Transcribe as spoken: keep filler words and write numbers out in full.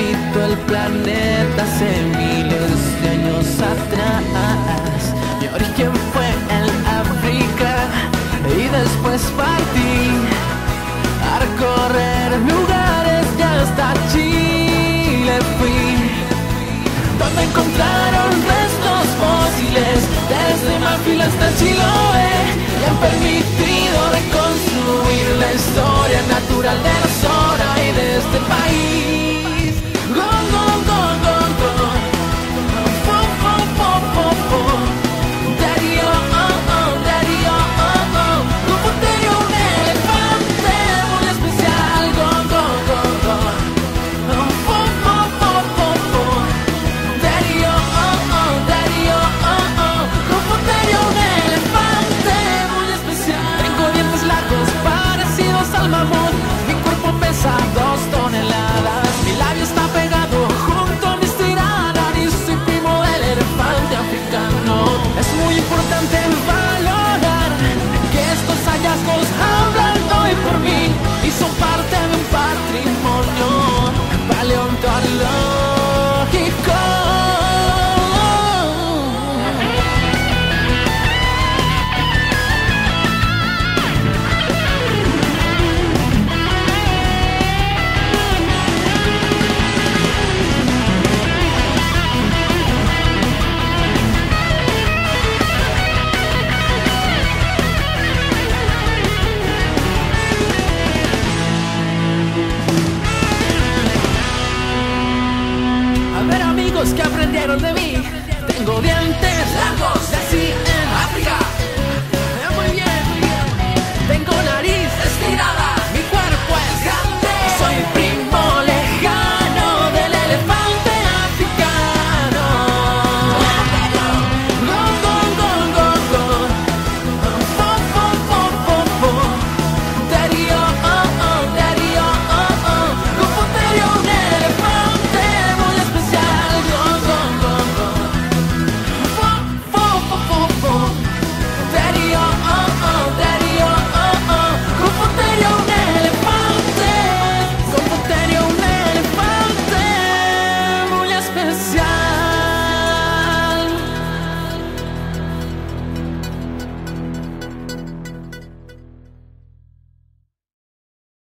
habitó el planeta hace miles de años atrás. Mi origen fue en África y después partí a recorrer lugares y hasta Chile fui, donde encontraron restos fósiles desde Marfil hasta Chiloé y han permitido reconstruir la historia natural de nosotros.